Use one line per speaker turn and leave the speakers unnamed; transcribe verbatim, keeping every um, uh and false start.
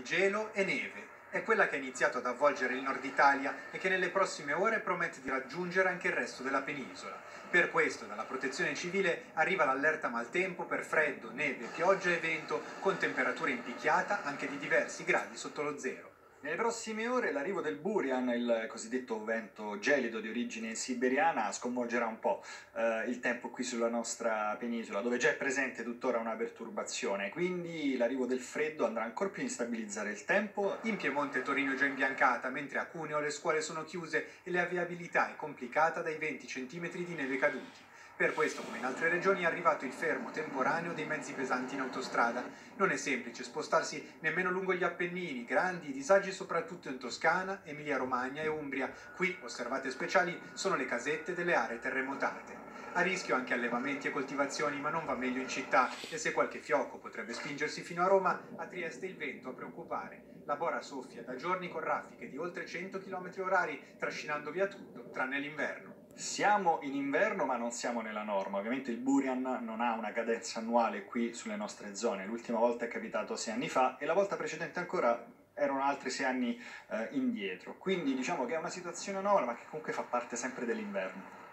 gelo e neve. È quella che ha iniziato ad avvolgere il nord Italia e che nelle prossime ore promette di raggiungere anche il resto della penisola. Per questo dalla Protezione Civile arriva l'allerta maltempo per freddo, neve, pioggia e vento, con temperature in picchiata anche di diversi gradi sotto lo zero.
Nelle prossime ore l'arrivo del Burian, il cosiddetto vento gelido di origine siberiana, sconvolgerà un po' eh, il tempo qui sulla nostra penisola, dove già è presente tuttora una perturbazione, quindi l'arrivo del freddo andrà ancora più a instabilizzare il tempo.
In Piemonte Torino è già imbiancata, mentre a Cuneo le scuole sono chiuse e la viabilità è complicata dai venti centimetri di neve caduti. Per questo, come in altre regioni, è arrivato il fermo temporaneo dei mezzi pesanti in autostrada. Non è semplice spostarsi nemmeno lungo gli Appennini, grandi disagi soprattutto in Toscana, Emilia-Romagna e Umbria. Qui, osservate speciali, sono le casette delle aree terremotate. A rischio anche allevamenti e coltivazioni, ma non va meglio in città, e se qualche fiocco potrebbe spingersi fino a Roma, a Trieste il vento a preoccupare. La Bora soffia da giorni con raffiche di oltre cento chilometri orari, trascinando via tutto, tranne l'inverno.
Siamo in inverno ma non siamo nella norma, ovviamente il Burian non ha una cadenza annuale qui sulle nostre zone, l'ultima volta è capitato sei anni fa e la volta precedente ancora erano altri sei anni eh, indietro, quindi diciamo che è una situazione anomala ma che comunque fa parte sempre dell'inverno.